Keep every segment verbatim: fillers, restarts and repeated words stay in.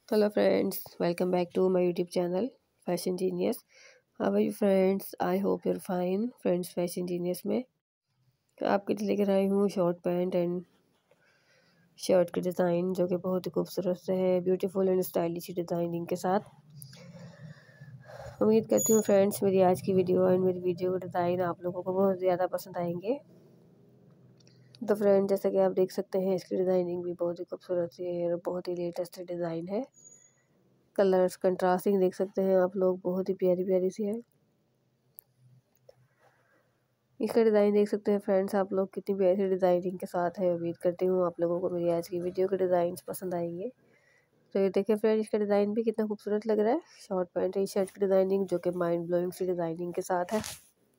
Hello friends, welcome back to my YouTube channel Fashion Genius. How are you friends? I hope you're fine. Friends, Fashion Genius में आपके लिए लेकर आई हूँ short pant and shirt के design जो कि बहुत ही खूबसूरत से है, ब्यूटीफुल एंड स्टाइलिश डिज़ाइनिंग के साथ। उम्मीद करती हूँ फ्रेंड्स मेरी आज की वीडियो एंड मेरी वीडियो के डिज़ाइन आप लोगों को बहुत ज़्यादा पसंद आएंगे। तो फ्रेंड जैसा कि आप देख सकते हैं इसकी डिज़ाइनिंग भी बहुत ही खूबसूरत सी है और बहुत ही लेटेस्ट डिज़ाइन है। कलर्स कंट्रास्टिंग देख सकते हैं आप लोग, बहुत ही प्यारी प्यारी सी है। इसका डिज़ाइन देख सकते हैं फ्रेंड्स आप लोग, कितनी प्यारी डिज़ाइनिंग के साथ है। उम्मीद करती हूँ आप लोगों को मेरी आज की वीडियो के डिज़ाइन पसंद आएंगे। तो ये देखिए फ्रेंड, इसका डिज़ाइन भी कितना खूबसूरत लग रहा है। शॉर्ट पैंट टी शर्ट की डिज़ाइनिंग जो कि माइंड ब्लोइंग सी डिज़ाइनिंग के साथ है।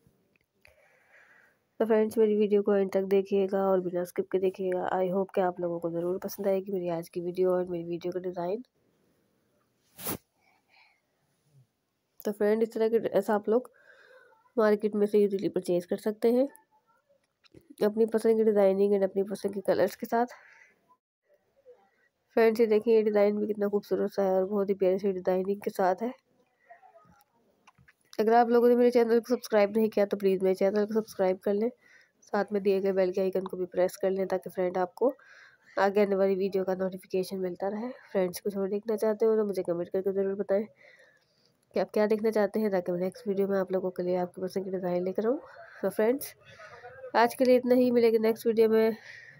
तो फ्रेंड्स मेरी वीडियो को एंड तक देखिएगा और बिना स्किप के देखिएगा। आई होप कि आप लोगों को ज़रूर पसंद आएगी मेरी आज की वीडियो और मेरी वीडियो का डिज़ाइन। तो फ्रेंड इस तरह के ड्रेस आप लोग मार्केट में से इजीली परचेज कर सकते हैं अपनी पसंद की डिज़ाइनिंग एंड अपनी पसंद के कलर्स के साथ। फ्रेंड्स ये देखिए ये डिज़ाइन भी कितना खूबसूरत सा है और बहुत ही प्यारी सी डिज़ाइनिंग के साथ है। अगर आप लोगों ने मेरे चैनल को सब्सक्राइब नहीं किया तो प्लीज़ मेरे चैनल को सब्सक्राइब कर लें, साथ में दिए गए बेल के आइकन को भी प्रेस कर लें ताकि फ्रेंड आपको आगे आने वाली वीडियो का नोटिफिकेशन मिलता रहे। फ्रेंड्स कुछ और देखना चाहते हो तो मुझे कमेंट करके ज़रूर बताएं कि आप क्या देखना चाहते हैं ताकि मैं नेक्स्ट वीडियो में आप लोगों के लिए आपकी पसंद की डिज़ाइन लेकर आऊँ। तो फ्रेंड्स आज के लिए इतना ही, मिलेगी नेक्स्ट वीडियो में।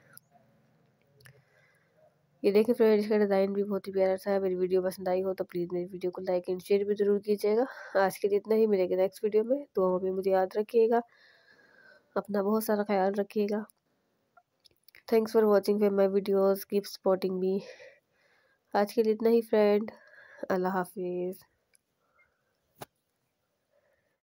ये देखिए फ्रेंड्स इसका डिज़ाइन भी बहुत ही प्यारा सा है। मेरी वीडियो पसंद आई हो तो प्लीज़ मेरी वीडियो को लाइक एंड शेयर भी ज़रूर कीजिएगा। आज के लिए इतना ही, मिलेगा नेक्स्ट वीडियो में। तो हमें मुझे याद रखिएगा, अपना बहुत सारा ख्याल रखिएगा। Thanks for watching my videos, keep supporting me. आज के लिए इतना ही फ्रेंड, अल्लाह हाफिज़।